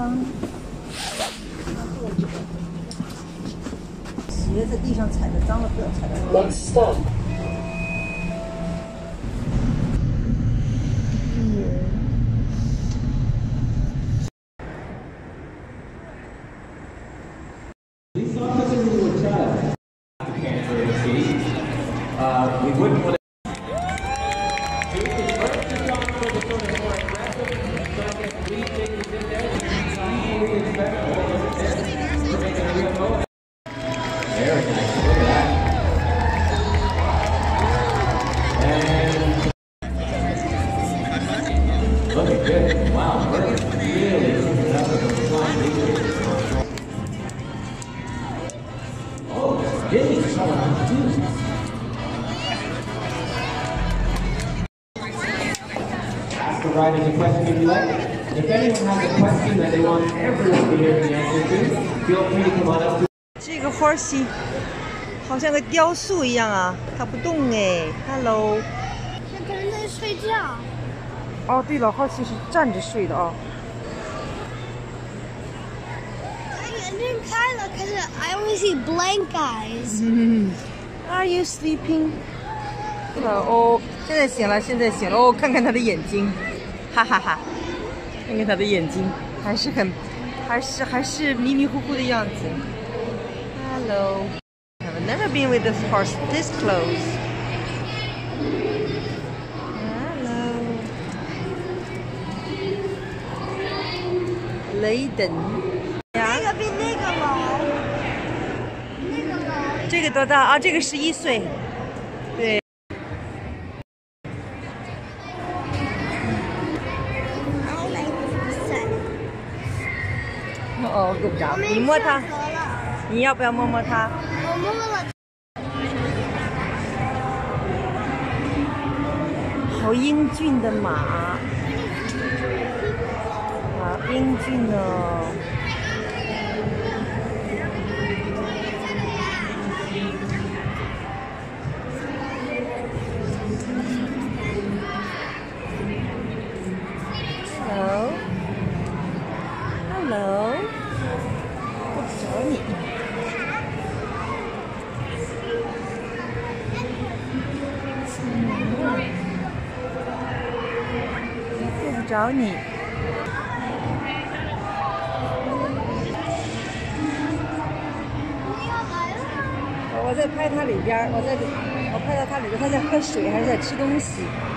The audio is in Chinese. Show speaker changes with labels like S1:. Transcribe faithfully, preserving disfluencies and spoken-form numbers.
S1: 脏。鞋在地上踩的脏了，不要踩到。Next stop.
S2: These officers who were child. Uh, we wouldn't want to. Very nice. Look at that. And looking good. Wow, we're really picking up with those flying leaders. Oh, this is so nice too. Ask the riders a question if you like. If anyone has a question that they want everyone to hear the answer to, feel free to come on up to.
S1: 这个花溪好像个雕塑一样啊，它不动哎。Hello。
S3: 那可能在睡觉。
S1: 哦，对了，花溪是站着睡的啊。
S3: 他眼睛开了，可是 I only see blank eyes.
S1: Are you sleeping？ 对了，哦，现在醒了，现在醒了。哦，看看他的眼睛，哈哈哈。看看他的眼睛，还是很，还是还是迷迷糊糊的样子。Hello. I've never been with this horse this close. Hello. Layden.
S3: 那个比那个老，那个老。
S1: 这个多大啊？这个十一岁。对。哦，够不着。你摸它。你要不要摸摸它？
S3: 我摸了。
S1: 好英俊的马，好英俊哦。Hello， Hello， 我找你。找你，我在拍它里边，我在，我拍到它里边，它在喝水还是在吃东西？